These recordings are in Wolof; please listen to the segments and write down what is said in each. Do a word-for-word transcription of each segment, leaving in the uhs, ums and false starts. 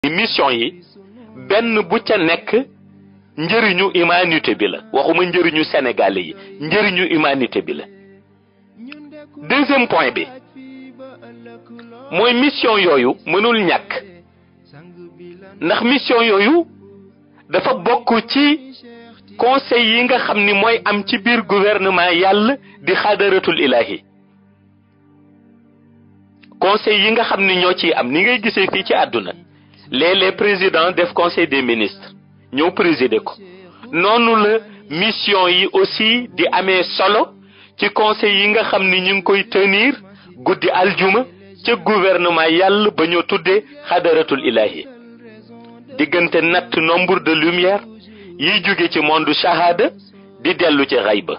mission yi benn bu ca nekk njëriñu humanité bi la waxuma njëriñu sénégalais yi njëriñu humanité bi la. deuxième point bi mooy mission yooyu mënul ñàkk ndax mission yooyu dafa bokk ci conseil yi nga xam ni mooy am ci biir gouvernement yàlla di xadaratul ilahi. conseil yi nga xam ni ñoo ciy am ni ngay gisee fii ci àdduna léeg-léeg président def conseil des ministres ñëw présider ko noonu la mission yi aussi di amee solo ci conseil yi nga xam ni ñu ngi koy tenir guddi aljuma ca gouvernement yàlla ba ñoo tuddee xadaratul ilahi. diggante natt nombre de lumière yiy jóge ci monde shahada di dellu ci xayba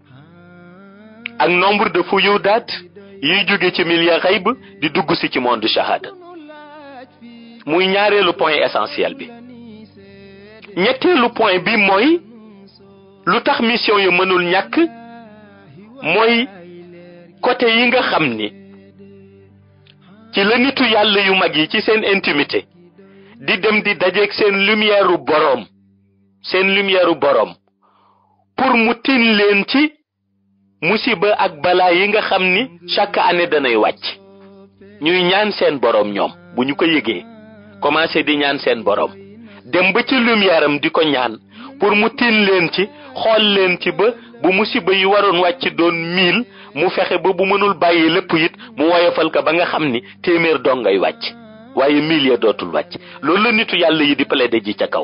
ak nombre de fuyudaat yiy jóge ci milieu xayb di dugg si ci monde shahada muy ñaareelu point essentiel bi. ñetteelu point bi mooy lu tax mission yi mënul ñàkk mooy côté yi nga xam ni ci la nitu yàlla yu mag yi ci seen intimité di dem di dajeeg seen lumière u boroom seen lumière u boroom pour mu tin leen ci musiba ak balaa yi nga xam ni chaque année danay wàcc ñuy ñaan seen boroom ñoom bu ñu ko yëgee commencé di ñaan seen boroom dem ba ci lumière am di ko ñaan pour mu tin leen ci xool leen ci ba bu musiba yi waroon wàcc doon mille mu fexe ba bu mënul bàyyi lépp it mu woyofal ko ba nga xam ni téeméer dong ngay wàcc waaye mille ya dootul wàcc loolu la nitu yàlla yi di plaider ji ca kaw.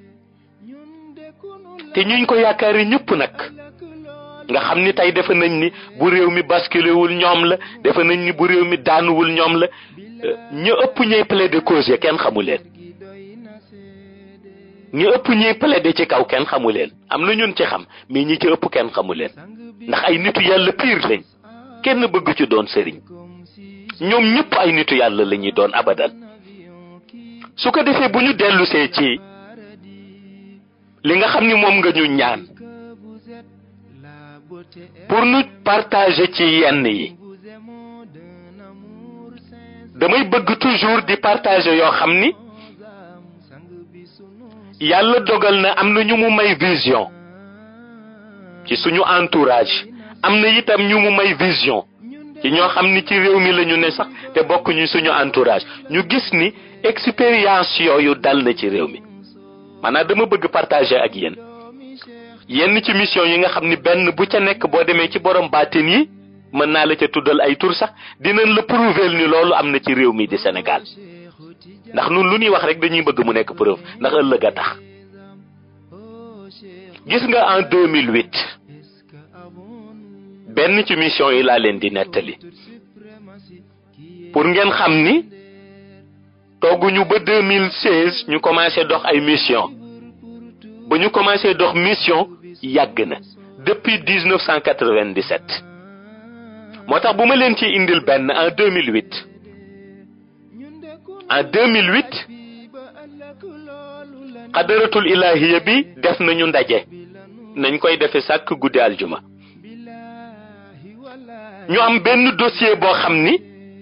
te ñuñ ko yaakaari ñëpp nag nga xam ni tey defe nañ ni bu réew mi basculé wul ñoom la defe nañ ni bu réew mi daanuwul ñoom la ñu ëpp ñuy plaider cause ya kenn xamu leen ñu ëpp ñuy plaider ci kaw kenn xamu leen am na ñun ci xam mais ñi ci ëpp kenn xamu leen ndax ay nitu yàlla pire lañ kenn bëgg ci doon sëriñ ñoom ñëpp ay nitu yàlla la ñuy doon abadan. su ko defee bu ñu dellusee ci li nga xam ni moom nga ñu ñaan pour ñu partager ci yenn yi damay bëgg toujours di partager yoo xam ni yàlla dogal na am na ñu mu may vision ci suñu entourage am na itam ñu mu may vision ci ñoo xam ni ci réew mi la ñu ne sax te bokk ñu suñu entourage ñu gis ni expérience yooyu dal na ci réew mi maanaam dama bëgg partager ak yéen yenn ci mission yi nga xam ni benn bu ca nekk boo demee ci borom baatin yi mën naa la ca tuddal ay tur sax dinañ la prouver ni loolu am na ci réew mi di Sénégal ndax nun lu ñuy wax rek dañuy bëgg mu nekk preuve ndax ëllëg a tax. gis nga en deux mille huit benn ci mission yi laa leen di nettali pour ngeen xam ni tooguñu ba deux mille seize ñu commencé dox ay mission ba ñu commencé dox mission yàgg na depuis dix-neuf cent quatre-vingt-dix-sept moo tax bu ma leen ci indil benn en deux mille huit en deux mille huit xadaratul ilahiya bi def nañu ndaje nañ koy defe sàkk guddi aljuma ñu am benn dossier boo xam ni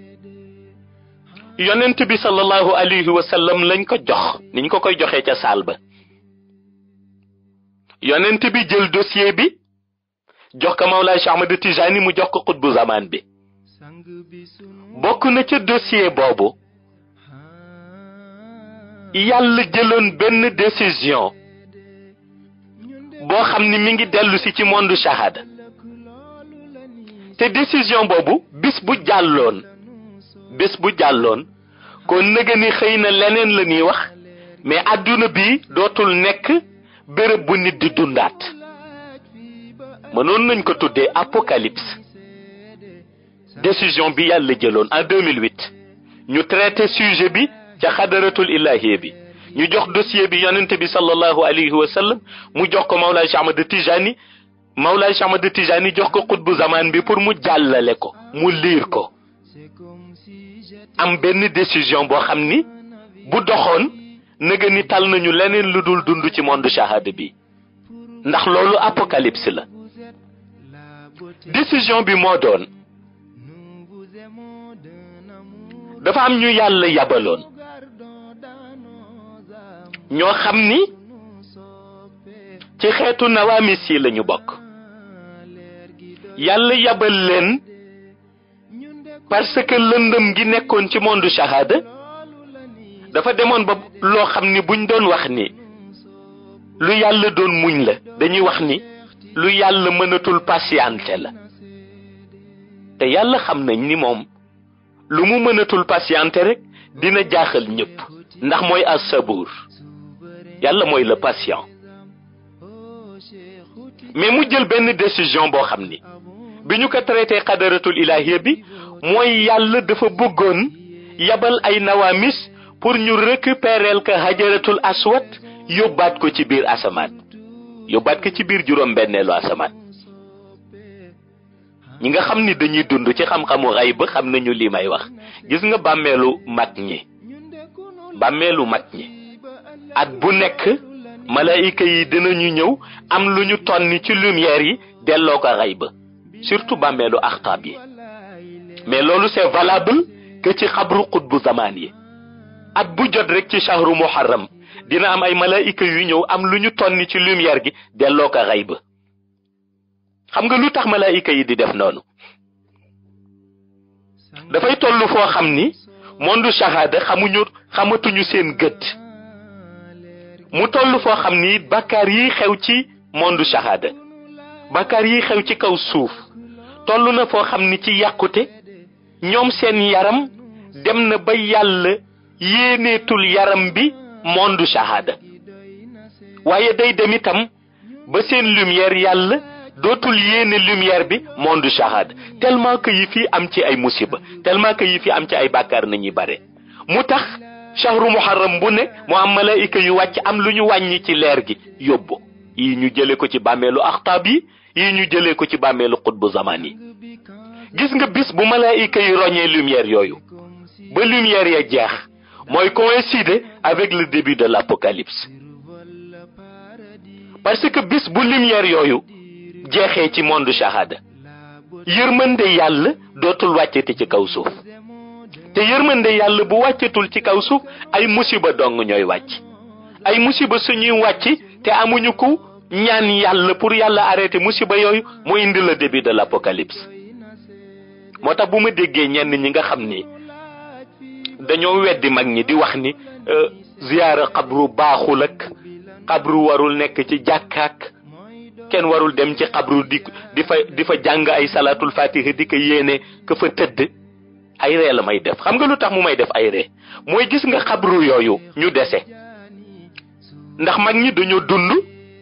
yonent bi sallallahu alayhi wa sallam lañ ko jox niñ ko koy joxee ca saal ba yonent bi jël dossier bi jox ko Mawlaay Cheikh Ahmad Tijani mu jox ko xutbu zaman bi bokk na ca dossier boobu yàlla jëloon benn décision boo xam ni mi ngi dellu si ci monde shahada te décision boobu bis bu jàlloon bis bu jàlloon kon nëga ni xëy na leneen la ñuy wax mais adduna bi dootul nekk béréb bu nit di dundaat mënoon nañ ko tuddee apocalypse. décision bi yàlla jëloon en deux mille huit ñu traité sujet bi ca xadaratul ilahiya bi ñu jox dossier bi yonent bi sallallahu alayhi wa sallam mu jox ko Mawlaay Cheikh Ahmad Tijani Mawlaay Cheikh Ahmad Tijani jox ko xutbu zaman bi pour mu jàllale ko mu liir ko am benn décision boo xam ni bu doxoon nëga ni tal nañu leneen lu dul dund ci monde shahada bi ndax loolu apocalypse la. décision bi moo doon dafa am ñu yàlla yabaloon ñoo xam ni ci xeetu nawaamis yi lañu bokk yàlla yabal leen parce que lëndëm gi nekkoon ci monde shahada dafa demoon ba loo xam ni buñ doon wax ni lu yàlla doon muñ la dañuy wax ni lu yàlla mënatul patiente la te yàlla xam nañ ni moom lu mu mënatul patiente rek dina jaaxal ñëpp ndax mooy as-sabuur yàlla mooy le patient mais mu jël benn décision boo xam ni bi ñu ko traité qadaratul ilahiyya bi mooy yàlla dafa bëggoon yabal ay nawaamis pour ñu récupérer ko hajaratul aswad yóbbaat ko ci biir asamaan yóbbaat ko ci biir juróom benneelu asamaan ñi nga xam ni dañuy dund ci xam-xamu xayb xam nañu li may wax gis nga bàmmeelu mag ñi bàmmeelu mag ñi at bu nekk malaayika yi dinañu ñëw am lu ñu tonni ci lumière yi delloo ko xayb surtout bàmmeelu axtaab yi mais loolu c'est valable que ci xabru qutbu zamaan yi at bu jot rek ci shahru muharram dina am ay malaayika yu ñëw am lu ñu tonni ci lumière gi delloo ko xayb xam nga lu tax malaayika yi di def noonu dafay tollu foo xam ni monde shahada xamuñu xamatuñu seen gët mu tollu foo xam ni bakkaar yi xew ci monde shahada bakkaar yi xew ci kaw suuf tollu na foo xam ni ci yàqute ñoom seen yaram dem na ba yàlla yéeneetul yaram bi monde shahada waaye day dem itam ba seen lumière yàlla dootul yéene lumière bi monde shahada tellement que yi fi am ci ay musiba tellement que yi fi am ci ay bàkkaar nañuy bare mu tax shahru muharram bu ne mu am malaayika yu wàcc am lu ñu wàññi ci leer gi yóbbu yi ñu jële ko ci bàmmeelu axtaab yi yi ñu jëlee ko ci bàmmeelu xutbu zamaan yi gis nga bis bu malaayika yi roñee lumière yooyu ba lumière ya jeex mooy coïncider avec le début de l'apocalypse parce que bis bu lumière yooyu jeexee ci monde shahada yërmande yàlla dootul wàccati ci kaw suuf te yërmande yàlla bu wàccatul ci kaw suuf ay musiba dong ñooy wàcc ay musiba suñuy wàcc te amuñu ko ñaan yàlla pour yàlla arrêté musiba yooyu mu indi le début de l'apocalypse moo tax bu ma déggee ñenn ñi nga xam ni dañoo weddi mag ñi di wax ni ziyaara xabru baaxul ak xabru warul nekk ci jàkkaak kenn warul dem ci xabru di di fa di fa jàng ay salatul fatiha di ko yéene ka fa tëdd ay ree la may def xam nga lu tax mu may def ay ree mooy gis nga xabru yooyu ñu dese ndax mag ñi dañoo dund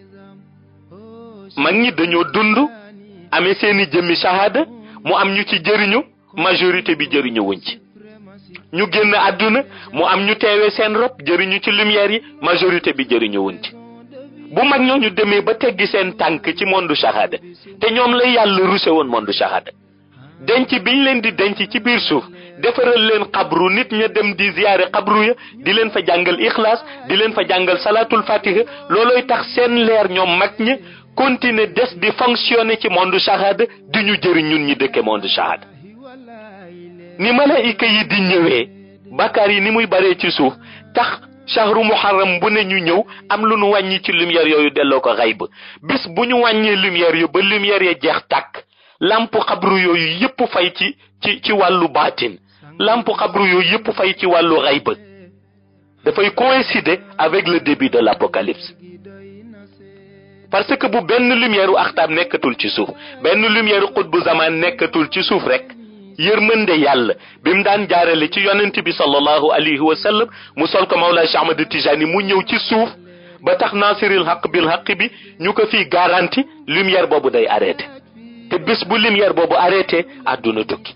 mag ñi dañoo dund amee seeni jëmmi shahada mu am ñu ci jëriñu majorité bi jëriñu wuñ ci ñu génn àdduna mu am ñu teewee seen rob jëriñu ci lumière yi majorité bi jëriñu wuñ ci bu mag ñooñu demee ba teggi seen tànk ci monde shahada te ñoom la yàlla ruse woon monde shahada denc biñ leen di denc ci biir suuf defaral leen xabru nit ña dem di ziyaare xabru ya di leen fa jàngal ixlaas di leen fa jàngal salatul fatiha looloy tax seen leer ñoom mag ñi continuer des di fonctionner ci monde shahada di ñu jëriñ ñun ñi dëkke monde shahada ni malaayika yi di ñëwee bakkaar yi ni muy baree ci suuf tax shahru muharram bu ne ñu ñëw am lu nu wàññi ci lumière yooyu delloo ko xayb bis bu ñu wàññee lumière yu ba lumière ya jeex tàkk lamp xabru yooyu yëpp fay ci ci ci wàllu baatin lamp xabru yooyu yëpp fay ci wàllu xayb dafay coïncider avec le début de l'apocalypse parce que bu benn lumière u axtaab nekkatul ci suuf benn lumière u xutbu zaman nekkatul ci suuf rek yërmande yàlla bi mu daan jaarale ci yonent bi sallallahu alayhi wa sallam mu sol ko Mawlaa Cheikh Ahmad Tijani mu ñëw ci suuf ba tax nasiril haq bil haq bi ñu ko fii garanti lumière boobu day arrêté te bés bu lumière boobu arrêté àdduna tukki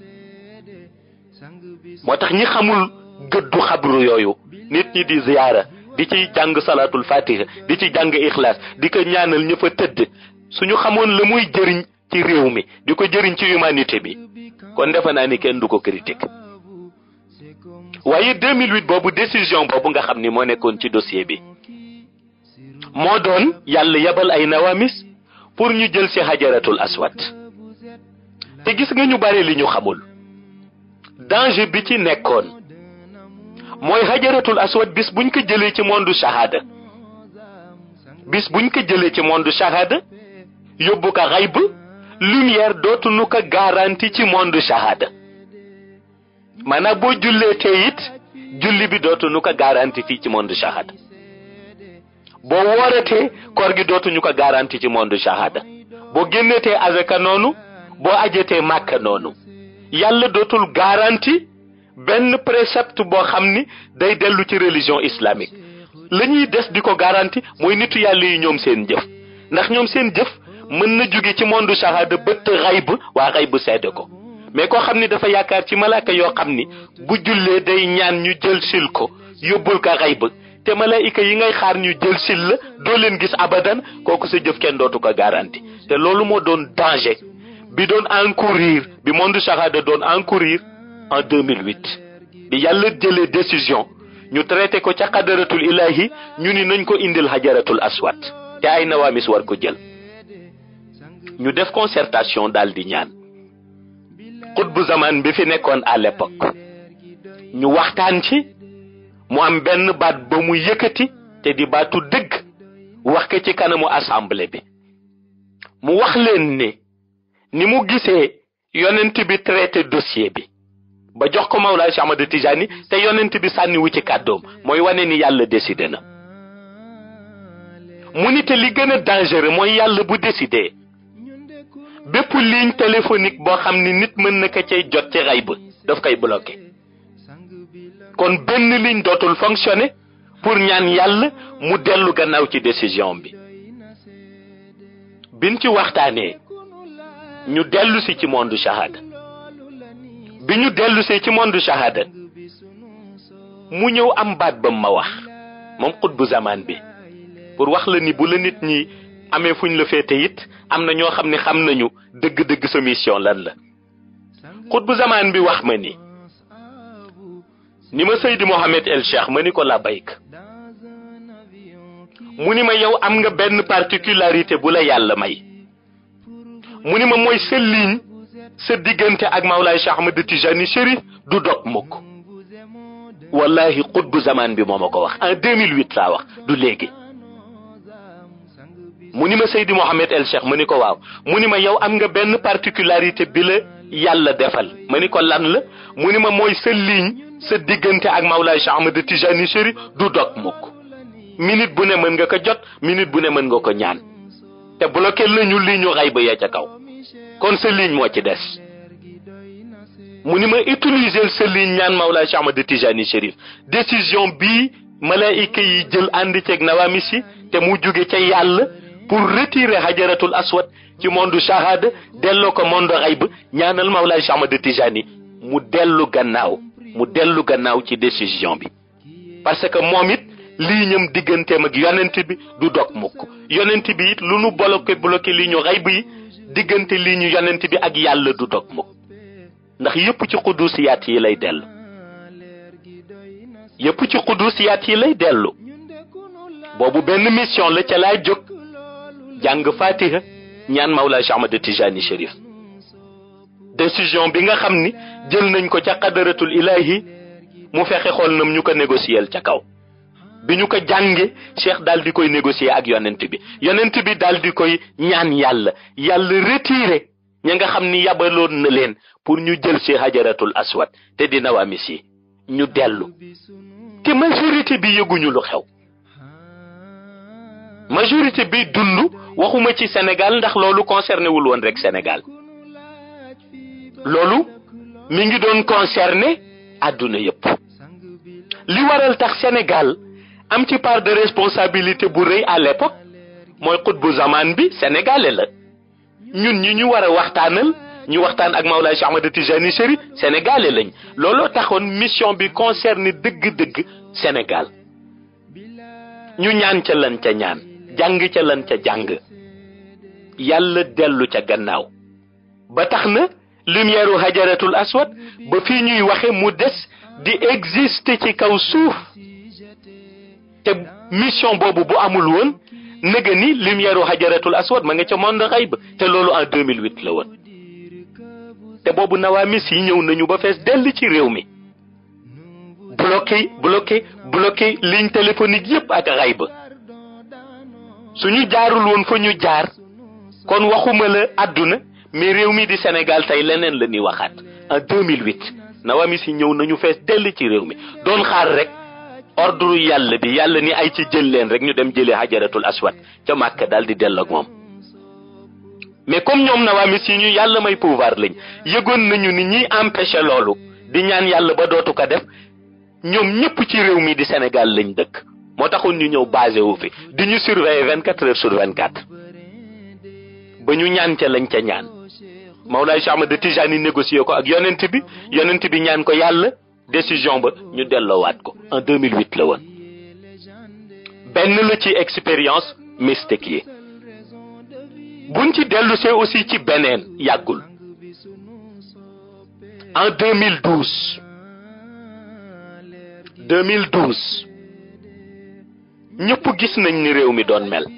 moo tax ñi xamul gëddu xabru yooyu nit ñi di ziyaara di ci jàng salatul fatiha di ci jàng ixlaas di ko ñaanal ña fa tëdd suñu xamoon la muy jëriñ ci réew mi di ko jëriñ ci humanité bi kon defe naa ni kenn du ko critique waaye deux mille huit boobu décision boobu nga xam ni moo nekkoon ci dossier bi moo doon yàlla yabal ay nawamis pour ñu jël ci hajaratul aswad te gis nga ñu bare li ñu xamul danger bi ci nekkoon mooy hajaratul aswad bis buñ ko jëlee ci monde shahada bis buñ ko jëlee ci monde shahada yóbbu ko xayb lumière dootuñu ko garanti ci monde shahada maanaam boo jullee te it julli bi dootuñu ko garanti fii ci monde shahada boo wooratee koor gi dootuñu ko garanti ci monde shahada boo génnetee azaka noonu boo ajetee màkka noonu yàlla dootul garanti benn précepte boo xam ni day dellu ci religion islamique la ñuy des di ko garanti mooy nitu yàlla yi ñoom seen jëf ndax ñoom seen jëf mën na jóge ci monde shahada bëtt xayb waa xayb seede ko mais koo xam ni dafa yaakaar ci malaaka yoo xam ni bu jullee day ñaan ñu jël sil ko yóbbul ko xayb te malaayika yi ngay xaar ñu jël sil la doo leen gis abadan kooku sa jëf kenn dootu ko garanti te loolu moo doon danger bi doon encourir bi monde shahada doon encourir en deux mille huit bi yàlla jëlee décision ñu traité ko ca qadaratul ilahi ñu ni nañ ko indil hajaratul aswad te ay nawaamis war ko jël ñu def concertation daal di ñaan xutbu zaman bi fi nekkoon à l'époque ñu waxtaan ci mu am benn baat ba mu yëkkati te di baatu dëgg wax ko ci kanamu assemblée bi mu wax leen ne ni mu gisee yonent bi traité dossier bi ba jox ko Mawlaay Cheikh Ahmad Tijani te yonent bi sànniwu ci kàddoom mooy wane ni yàlla décidé na mu ni te li gën a dangereux mooy yàlla bu décidé bépp ligne téléphonique boo xam ni nit mën na ko cay jot ci xayb daf koy bloqué kon benn ligne dootul fonctionner pour ñaan yàlla mu dellu gannaaw ci décision bi biñ ci waxtaanee ñu dellu si ci monde shahada bi ñu dellu see ci monde shahada mu ñëw am baat ba ma wax moom xutbu zaman bi pour wax la ni bu la nit ñi amee fuñ la féete it am na ñoo xam ne xam nañu dëgg-dëgg sa mission lan la xutbu zaman bi wax ma ni ni ma Seydi Mohamed El Cheikh ma ni ko la bayk mu ni ma yow am nga benn particularité bu la yàlla may mu ni ma mooy sa ligne sa diggante ak Mawlaay Cheikh Ahmad Tijani Chérif du dog mukk wallahi xutbu zaman bi moo ma ko wax en deux mille huit laa wax du léegi mu ni ma Seydi Mohamed El Cheikh ma ni ko waaw mu ni ma yow am nga benn particularité bi la yàlla defal ma ni ko lan la mu ni ma mooy sa ligne sa diggante ak Mawlaay Cheikh Ahmad Tijani Chérif du dog mukk minute bu ne mën nga ko jot minute bu ne mën nga ko ñaan te bloqué lañu ligne ñu xayba ya ca kaw kon sa ligne moo ci des mu ni ma utiliser sa ligne ñaan Mawlaay Cheikh Ahmad Tijani Chérif décision bii malaayika yi jël ànd ceeg nawaamis yi te mu jóge ca yàlla pour retirer hajaratul aswad ci monde shahada delloo ko monde xayb ñaanal Mawlaay Cheikh Ahmad Tijani mu dellu gannaaw mu dellu gannaaw ci décision bi parce que moom it lii ñam digganteem ak yonent bi du dog mukk yonent bi it lu nu bloqué bloqué lii ñu xayb yi diggante lii ñu yonent bi ak yàlla du dog mukk ndax yëpp ci xudusiyaat yi lay dellu yëpp ci xudusiyaat yi lay dellu boobu benn mission la ca laa jóg jàng fatiha ñaan Mawlaay Cheikh Ahmad Tijani Chérif décision bi nga xam ni jël nañ ko ca qadaratul ilahi mu fexe xool nam ñu ko négocier ca kaw bi ñu ko jànge cheikh daal di koy négocier ak yonent bi yonent bi daal di koy ñaan yàlla yàlla retiré ña nga xam ni yabaloon na leen pour ñu jël ci hajaratul aswad te di nawaamis yi ñu dellu te majorité bi yëguñu lu xew majorité bi dund waxuma ci Sénégal ndax loolu concerné wul woon rek Sénégal loolu mi ngi doon concerné àdduna yépp li waral tax Sénégal am ci part de responsabilité bu rëy à l'époque mooy xutbu zaman bi sénégalais la ñun ñi ñu war a waxtaanal ñu waxtaan ak Mawlaay Cheikh Ahmad Tijani Chérif sénégalais lañ looloo taxoon mission bi concerné dëgg-dëgg Sénégal ñu ñaan ca lan ca ñaan jàng ca lan ca jàng yàlla dellu ca gannaaw ba tax na lumière u hajaratul aswad ba fii ñuy waxe mu des di exister ci kaw suuf te mission boobu bu amul woon nëga ni lumière u hajaratul aswad ma nga ca monde xayb te loolu en deux mille huit la woon te boobu nawaamis yi ñëw nañu ba fees dell ci réew mi bloqué bloqué bloqué ligne téléphonique yépp ak xayb suñu jaarul woon fa ñu jaar kon waxuma la àdduna mais réew mi di Sénégal tey leneen la ñuy waxaat. En deux mille huit Nawami si ñëw nañu fees dell ci réew mi doon xaar rek ordre yàlla bi yàlla ni ay ci jël leen rek ñu dem jëlee Hajaratul Aswad ca Màkka daal di dell ak moom. mais comme ñoom Nawami si ñu yàlla may pouvoir lañ yëgoon nañu ni ñiy empêché loolu di ñaan yàlla ba dootu ko def ñoom ñëpp ci réew mi di Sénégal lañ dëkk moo taxoon ñu ñëw basé wu fi di ñu surveiller vingt-quatre heures sur vingt-quatre ba ñu ñaan ca lañ ca ñaan Mawlaay Cheikh Ahmad Tijani négocié ko ak yonent bi yonent bi ñaan ko yàlla décision ba ñu delloowaat ko en deux mille huit la woon. benn la ci expérience mystique yi buñ ci dellusee aussi ci beneen yàggul en deux mille douze deux mille douze ñëpp gis nañ ni réew mi doon mel.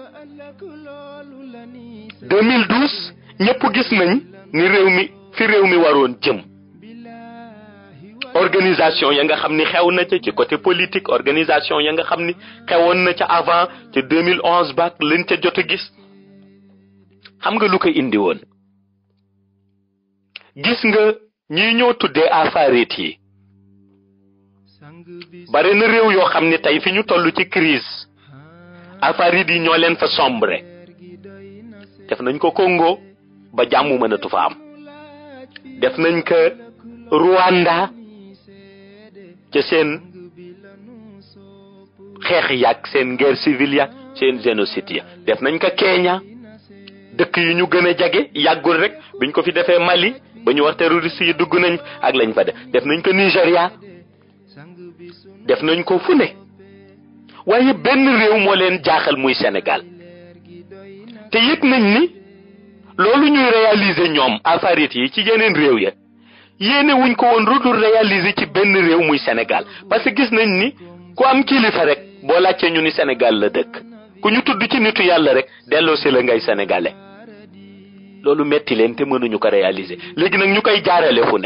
deux mille douze ñëpp gis nañ ni réew mi fi réew mi waroon jëm. organisation ya nga xam ni xew na ca ci côté politique organisation ya nga xam ni xewoon na ca avant ca deux mille onze baak lañ ca jot a gis xam nga lu ko indi woon. gis nga ñi ñoo tuddee afaarit yi bare na réew yoo xam ni tey fi ñu toll ci crise afaarit yi ñoo leen fa sombre def nañ ko Congo ba jàmm mënatu fa am def nañ ko Rwanda ca seen xeex yàgg seen guerre civile yàgg seen génocide ya def nañ ko Kenya dëkk yu ñu gën a jage yàggul rek biñ ko fi defee Mali ba ñu wax terroriste yi dugg nañ ak lañ fa def def nañ ko Nigeria def nañ ko fu ne waaye benn réew moo leen jaaxal muy Sénégal te yëg nañ ni loolu ñuy réaliser ñoom affaires yi ci yeneen réew ya yéene wuñ ko woon rudul réaliser ci benn réew muy Sénégal parce que gis nañ ni ku am kilifa rek boo laajtee ñu ni Sénégal la dëkk ku ñu tudd ci nitu yàlla rek delloo si la ngay sénégalais loolu metti leen te mënuñu ko réaliser léegi nag ñu koy jaarale fu ne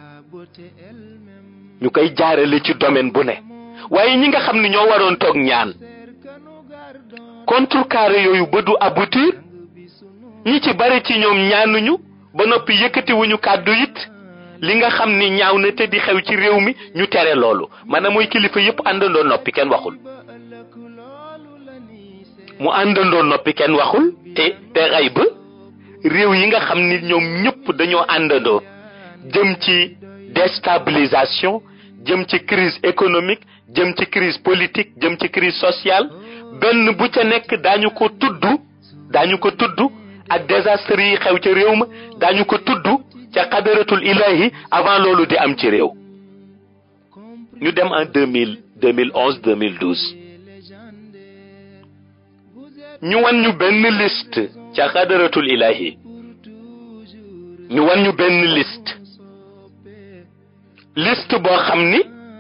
ñu koy jaarale ci domaine bu ne waaye ñi nga xam ni ñoo waroon toog ñaan contrecarré yooyu ba du aboutir ñi ci bare ci ñoom ñaanuñu ba noppi yëkkatiwuñu kàddu it li nga xam ni ñaaw na te di xew ci réew mi ñu tere loolu maanaam mooy kilifa yëpp àndandoo noppi kenn waxul mu àndandoo noppi kenn waxul te te xay ba réew yi nga xam ni ñoom ñëpp dañoo àndandoo jëm ci déstabilisation jëm ci crise économique jëm ci crise politique jëm ci crise sociale benn bu ca nekk daañu ko tudd daañu ko tudd ak désastre yi xew ca réew ma daañu ko tudd ca qadaratul ilahi avant loolu di am ci réew ñu dem en deux mille deux mille onze deux mille douze ñu wan ñu benn liste ca qadaratul ilahi ñu wan ñu benn liste liste boo xam ni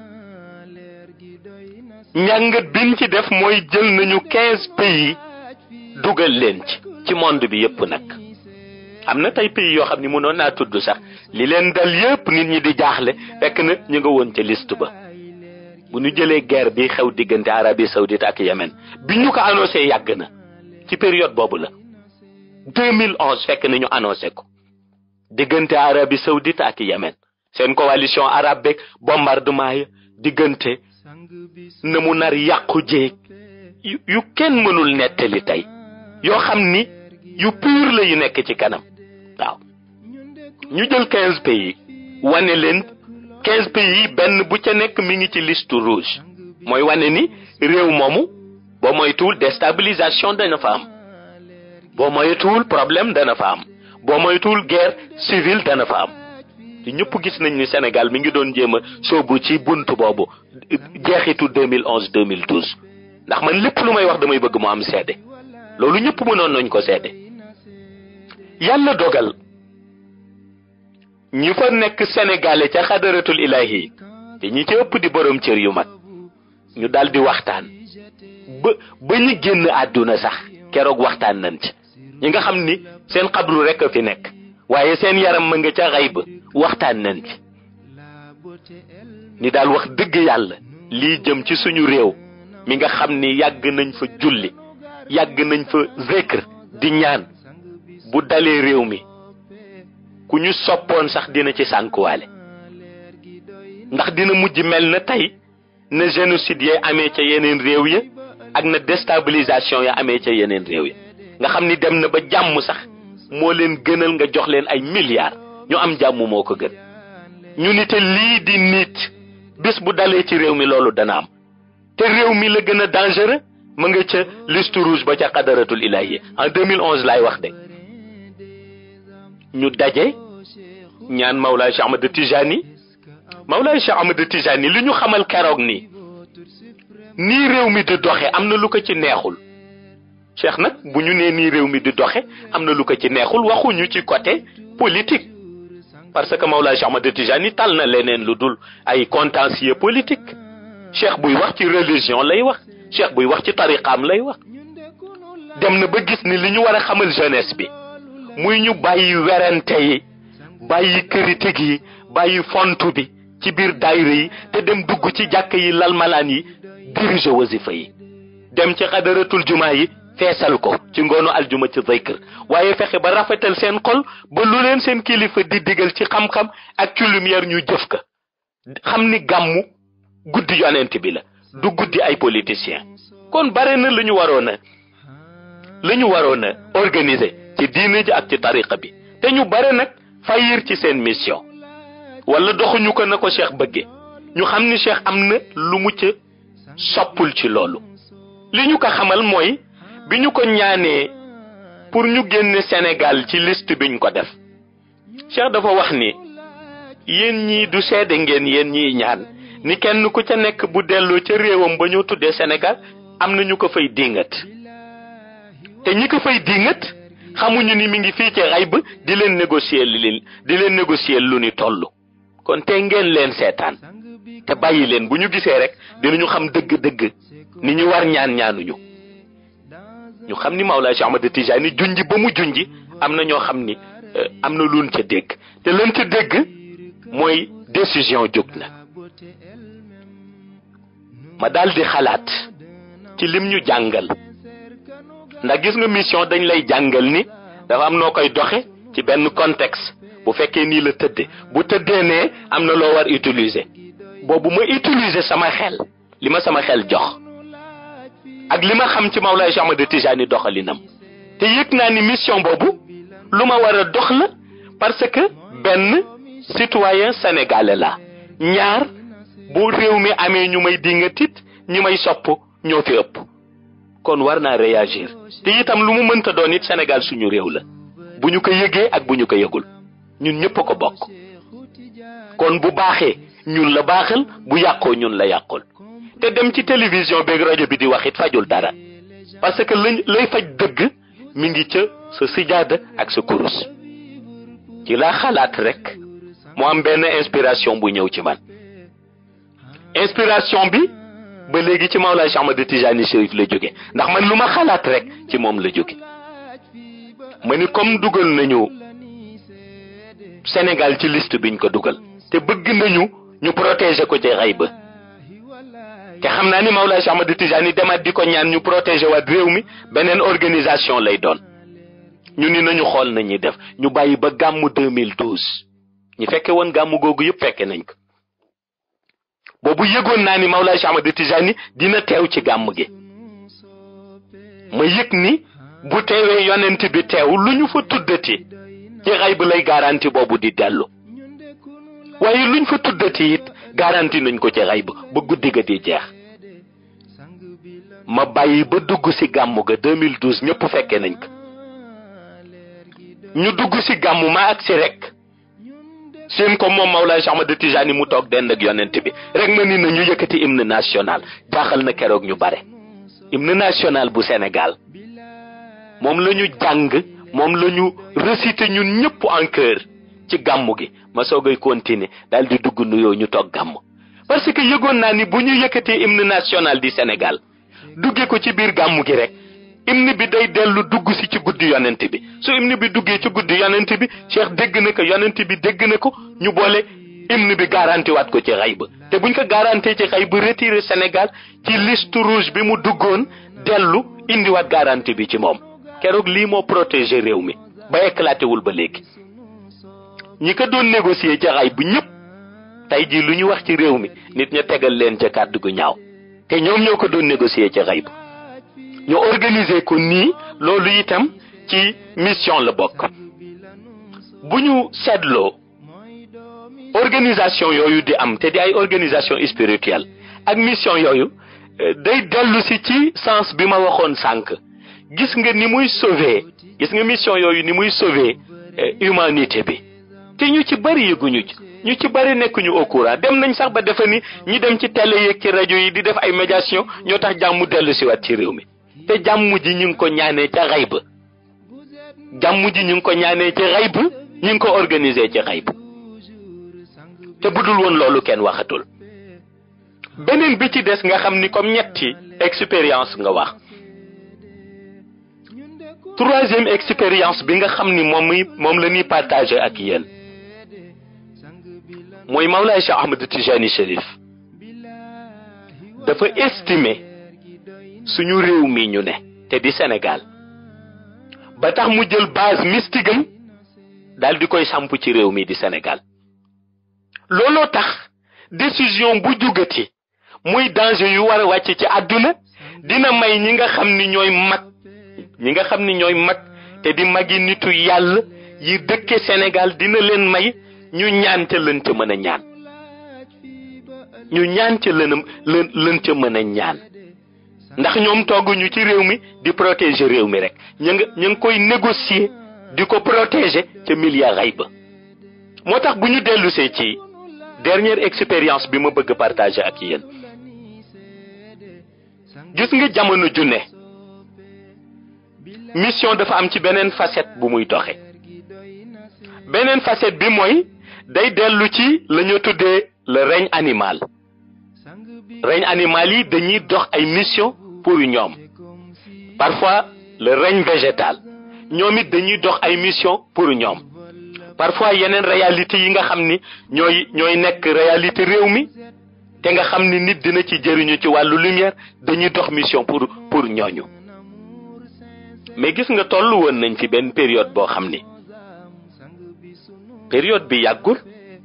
njàngat biñ ci def mooy jël nañu quinze pays dugal leen ci ci monde bi yépp nag am na tey pays yoo xam ni mënoon naa tudd sax li leen dal yépp nit ñi di jaaxle fekk na ñu nga woon ca liste ba bu ñu jëlee guerre bi xew diggante Arabie Saoudite ak Yémen bi ñu ko annoncé yàgg na ci période boobu la deux mille onze fekk na ñu annoncé ko diggante Arabie Saoudite ak Yémen seen coalition arabe beeg bombardement ya diggante na mu nar yàqu jéeg yu kenn mënul nettali tey yoo xam ni yu pur la yu nekk ci kanam waaw ñu jël quinze pays wane leen quinze pays yi benn bu ca nekk mi ngi ci liste rouge mooy wane ni réew moomu boo moytuwul déstabilisation dana fa am boo moytuwul problème dana fa am boo moytuwul guerre civile dana fa am te ñëpp gis nañ ni Sénégal mi ngi doon jéem a soobu ci buntu boobu jeexitu deux mille onze deux mille douze ndax man lépp lu may wax damay bëgg mu am seede loolu ñëpp mënoon nañ ko seede yàlla dogal ñi fa nekk sénégalais ca xadaratul ilahi te ñi ci ëpp di borom cër yu mag ñu daal di waxtaan ba ba ñu génn àdduna sax keroog waxtaan nañ ci ñi nga xam ni seen xabru rek a fi nekk waaye seen yaram ma nga ca xayba waxtaan nañ ci ni daal wax dëgg yàlla lii jëm ci suñu réew mi nga xam ni yàgg nañ fa julli yàgg nañ fa zikr di ñaan bu dalee réew mi ku ñu soppoon sax dina ci sànkuwaale ndax dina mujj mel na tey na génocide ya amee ca yeneen réew ya ak na déstabilisation ya amee ca yeneen réew ya nga xam ni dem na ba jàmm sax moo leen gënal nga jox leen ay milliards ñu am jàmm moo ko gën ñu ni te lii di nit bis bu dalee ci réew mi loolu dana am te réew mi la gën a dangereux ma nga ca liste rouge ba ca qadaratul ilahi en deux mille onze laay wax de ñu daje ñaan Mawlaay Cheikh Ahmad Tijani Mawlaay Cheikh Ahmad Tijani li ñu xamal keroog nii nii réew mi di doxe am na lu ko ci neexul Cheikh nag bu ñu nee nii réew mi di doxe am na lu ko ci neexul waxuñu ci côté politique parce que Mawlaay Cheikh Ahmad Tijani tal na leneen lu dul ay contentieux politique Cheikh buy wax ci religion lay wax Cheikh buy wax ci tariqaam lay wax dem na ba gis ni li ñu war a xamal jeunesse bi muy ñu bàyyi werante yi bàyyi critique yi bàyyi fontu bi ci biir daayira yi te dem dugg ci jàkk yi lal malaan yi diriger wasifa yi dem ci xadaratul juma yi feesal ko ci ngoonu aljuma ci zikr waaye fexe ba rafetal seen xol ba lu leen seen kilifa di digal ci xam-xam ak ci lumière ñu jëf ka xam ni gàmmu guddi yonent bi la du guddi ay politiciens kon bare na lu ñu waroon a lu ñu waroon a organiser ci diine ji ak ci tariqa bi te ñu bare nag fayir ci seen mission wala doxuñu ko na ko Cheikh bëgge ñu xam ni Cheikh am na lu mu ca soppul ci loolu li ñu ko xamal mooy bi ñu ko ñaanee pour ñu génne Sénégal ci liste biñ ko def Cheikh dafa wax ni yéen ñii du seede ngeen yéen ñiy ñaan ni kenn ku ca nekk bu delloo ca réewam ba ñu tuddee Sénégal am na ñu ko fay dingat te ñi ko fay dingat xamuñu ni mi ngi fii ci xayb di leen négocier li di leen négocier lu ni toll kon te ngeen leen seetaan te bàyyi leen bu ñu gisee rek dinañu xam dëgg-dëgg ni ñu war ñaan ñaanuñu ñu xam ni Mawlaay Cheikh Ahmad Tijani junji ba mu junji am na ñoo xam ni am na luñ ca dégg te luñ ca dégg mooy décision jóg na ma daal di xalaat ci lim ñu jàngal ndax gis nga mission dañ lay jàngal ni dafa am noo koy doxe ci benn contexte bu fekkee nii la tëdde bu tëddee ne am na loo war utiliser boobu ma utiliser sama xel li ma sama xel jox ak li ma xam ci Mawlaay Cheikh Ahmad Tijani doxalinam te yëg naa ni mission boobu lu ma war a dox la parce que benn citoyen sénégalais la ñaar bu réew mi amee ñu may dingatit ñi may sopp ñoo fi ëpp kon war naa réagir te itam lu mu mënta doon it Sénégal suñu réew la bu ñu ko yëgee ak bu ñu ko yëgul ñun ñëpp ko bokk kon bu baaxee ñun la baaxal bu yàqoo ñun la yàqul te dem ci télévision beeg rajo bi di wax it fajul dara parce que lañ lay faj dëgg mi ngi ca sa sijaada ak sa kurus ci laa xalaat rek mu am benn inspiration bu ñëw ci man inspiration bi ba léegi ci Mawlaay Cheikh Ahmad Tijani Chérif la jóge ndax man lu ma xalaat rek ci moom la jóge ma ni comme dugal nañu Sénégal ci liste biñ ko dugal te bëgg nañu ñu protéger ko ci xayba te xam naa ni Mawlaay Cheikh Ahmad Tijani demaat di ko ñaan ñu protéger waat réew mi beneen organisation lay doon ñu ni nañu xool nañuy def ñu bàyyi ba gàmmu deux mille douze ñu fekke woon gàmmu googu yëpp fekke nañ ko boobu yëgoon naa ni Mawlaay Cheikh Ahmad Tijani dina teew ci gàmm gi ma yëg ni bu teewee yonent bi teew lu ñu fa tuddati ci xay bu lay garanti boobu di dellu waaye luñ fa tuddati it garanti nañ ko ci xay ba ba guddi ga di jeex ma bàyyi ba dugg ci gàmm ga deux mille douze ñëpp fekke nañ ko ñu dugg ci gàmm ma ak si rek seen ko moom Mawlaay Cheikh Ahmad Tijani mu toog dend ak yonent bi rek ma ni na ñu yëkkati hymne national jaaxal na keroog ñu bare hymne national bu Sénégal moom la ñu jàng moom la ñu récité ñun ñëpp en chœur ci gàmmu gi ma soogay continuer daal di dugg nuyoo ñu toog gàmm parce que yëgoon naa ni bu ñu yëkkatee hymne national du Sénégal duggee ko ci biir gàmmu gi rek hymne bi day dellu dugg si ci guddi yonent bi su hymne bi duggee ci guddi yonent bi Cheikh dégg na ko yonent bi dégg na ko ñu boole hymne bi garanti waat ko ci xay ba te buñ ko garanti ci xay ba retiré Sénégal ci liste rouge bi mu duggoon dellu indiwaat garantie bi ci moom keroog lii moo protéger réew mi ba éclaté wul ba léegi ñi ko doon négocier ca xay bu ñëpp tey jii lu ñu wax ci réew mi nit ña tegal leen ca kàddu gu ñaaw te ñoom ñoo ko doon négocier ca xay bu ñu organiser ko nii loolu itam ci mission la bokk bu ñu seetloo organisation yooyu di am te di ay organisation spirituelle ak mission yooyu day dellu si ci sens bi ma waxoon sànq gis nga ni muy sauver gis nga mission yooyu ni muy sauver humanité bi te ñu ci bari yëguñu ci ñu ci bari nekkuñu au courant dem nañ sax ba defa ni ñi dem ci télé yeeg ci rajo yi di def ay médiation ñoo tax jàmm dellu si waat ci réew mi te jàmm ji ñu ngi ko ñaanee ca xay ba jàmm ji ñu ngi ko ñaanee ci xay ba ñu ngi ko organiser ci xay ba te budul woon loolu kenn waxatul beneen bi ci des nga xam ni comme ñetti expérience nga wax troisième expérience bi nga xam ni moom mi moom la ñuy partager ak yéen mooy Mawlaay Cheikh Ahmed Tijani Chérif dafa estimer suñu réew mi ñu ne te di Sénégal ba tax mu jël base mystique am daal di koy samp ci réew mi di Sénégal looloo tax décision bu jugati muy danger yu war a wàcc ci àdduna dina may ñi nga xam ni ñooy mag ñi nga xam ni ñooy mag te di magi nitu yàlla yi dëkke Sénégal dina leen may ñu ñaan ca lën ca mën a ñaan ñu ñaan ca lën lën ca mën a ñaan ndax ñoom togguñu ci réew mi di protéger réew mi rek ñu nga ñu ngi koy négocier di ko protéger ca milliard xay ba moo tax bu ñu dellusee ci dernière expérience bi ma bëgg partager ak yéen gis nga jamono ju ne mission dafa am ci beneen facette bu muy doxe beneen facette bi mooy day dellu ci la ñu tuddee le règne animal règne animal yi dañuy dox ay mission pour ñoom parfois le règne végétal ñoom it dañuy dox ay mission pour ñoom parfois yeneen réalité yi nga xam ni ñooy ñooy nekk réalité réew mi te nga xam ni nit dina ci jëriñu ci wàllu lumière dañuy dox mission pour pour ñooñu mais gis nga tollu woon nañ fi benn période boo xam ni période bi yàggul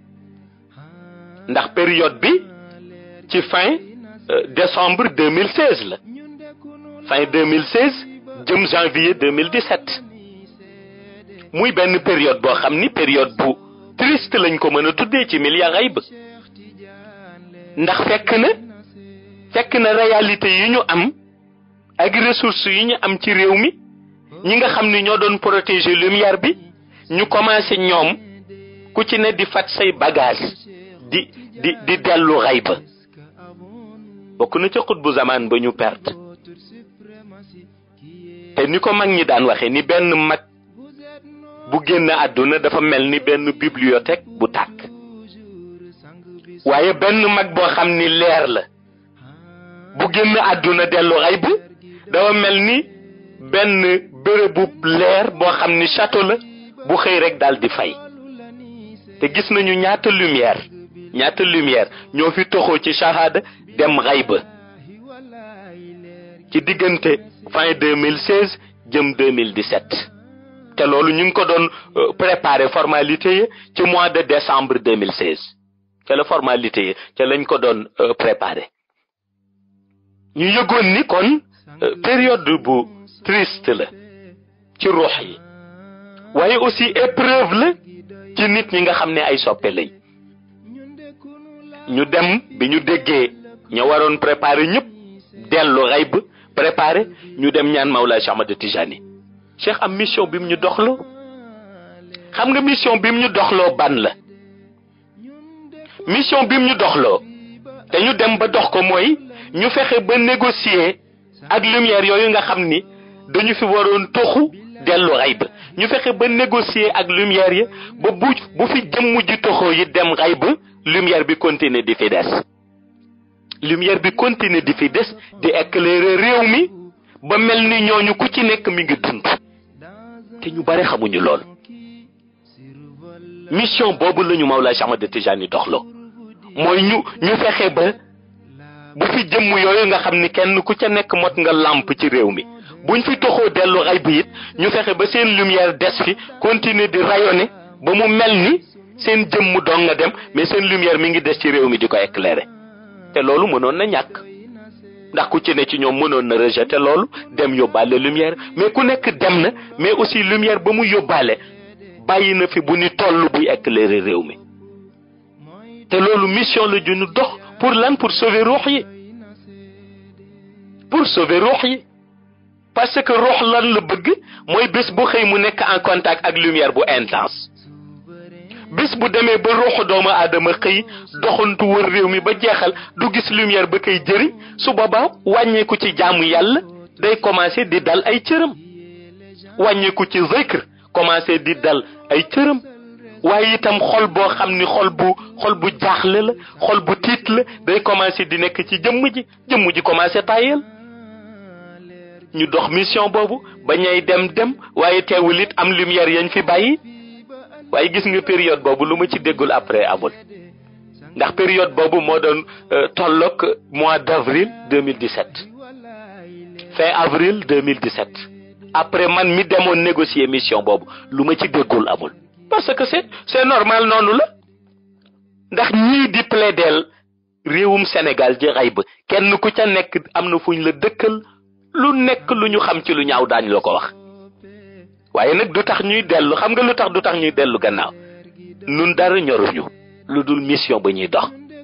ndax période bi ci fin décembre deux mille seize la fin deux mille seize jëm janvier deux mille dix-sept muy benn période boo xam ni période bu triste lañ ko mën a tuddee ci milliard xay ba ndax fekk na fekk na réalité yi ñu am ak ressources yi ñu am ci réew mi ñi nga xam ni ñoo doon protéger lumière bi ñu commencé ñoom ku ci ne di fat say bagage di di di dellu xay ba bokk na ca xutbu zaman ba ñu perte te ni ko mag ñi daan waxe ni benn mag bu génn àdduna dafa mel ni benn bibliothèque bu tàkk waaye benn mag boo xam ni leer la bu génn àdduna dellu xay ba dafa mel ni benn bérébu leer boo xam ni château la bu xëy rek daal di fay te gis nañu ñaata lumière ñaata lumière ñoo fi toxoo ci shahada dem xay ba ci diggante fin deux mille seize jëm deux mille dix-sept te loolu ñu ngi ko doon préparer formalité yi ci mois de décembre deux mille seize te la formalité yi te lañ ko doon préparer ñu yëgoon ni kon période bu triste la ci ruux yi waaye aussi épreuve la ci nit ñi nga xam ne ay soppe lañ ñu dem bi ñu déggee ña waroon préparer ñëpp dellu xay ba préparer ñu dem ñaan Mawlaay Cheikh Ahmed Tijani Cheikh am mission bi mu ñu doxloo xam nga mission bi mu ñu doxloo ban la mission bi mu ñu doxloo te ñu dem ba dox ko mooy ñu fexe ba négocier ak lumière yooyu nga xam ni dañu fi waroon toxu dellu xay ba ñu fexe ba négocier ak lumière yi ba bu bu fi jëmm ji toxoo yi dem xay ba lumière bi continuer di fi des lumière bi continuer di fi des di éclairer réew mi ba mel ni ñooñu ku ci nekk mi ngi dund te ñu bare xamuñu lool mission boobu lañu Mawlaay Cheikh Ahmed Tijani doxloo mooy ñu ñu fexe ba bu fi jëmm yooyu nga xam ni kenn ku ca nekk mot nga làmp ci réew mi buñ fi toxoo dellu xayb it ñu fexe ba seen lumière des fi continuer di rayonner ba mu mel ni seen jëmm dong nga dem mais seen lumière mi ngi des ci réew mi di ko éclairer te loolu mënoon na ñàkk ndax ku ci ne ci ñoom mënoon na rejeter loolu dem yóbbaale lumière mais ku nekk dem na mais aussi lumière ba mu yóbbaale bàyyi na fi bu ni toll buy éclairer réew mi te loolu mission la ju ñu dox pour lan pour sauver ruux yi pour sauver ruux yi parce que ruux lan la bëgg mooy bés bu xëy mu nekk en contact ak lumière bu intense bés bu demee ba ruuxu doomu aadama xëy doxantu wër réew mi ba jeexal du gis lumière ba koy jëriñ su boobaa wàññeeku ci jaamu yàlla day commencer di dal ay cëram wàññeeku ci zikr commencer di dal ay cëram waaye itam xol boo xam ni xol bu xol bu jaaxle la xol bu tiit la day commencer di nekk ci jëmm ji jëmm ji commencer tàyyel ñu dox mission boobu ba ñay dem dem waaye teewul it am lumière yañ fi bàyyi waaye gis nga période boobu lu ma ci déggul après amul ndax période boobu moo doon tolloog mois d'avril deux mille dix-sept fin avril deux mille dix-sept après man mi demoon négocier mission boobu lu ma ci déggul amul parce que c'est c'est normal noonu la ndax ñii di plaider réewum Sénégal ji xayb kenn ku ca nekk am na fuñ la dëkkal lu nekk lu ñu xam ci lu ñaaw daañ la ko wax waaye nag du tax ñuy dellu xam nga lu tax du tax ñuy dellu gannaaw nun dara ñoruñu lu dul mission ba ñuy dox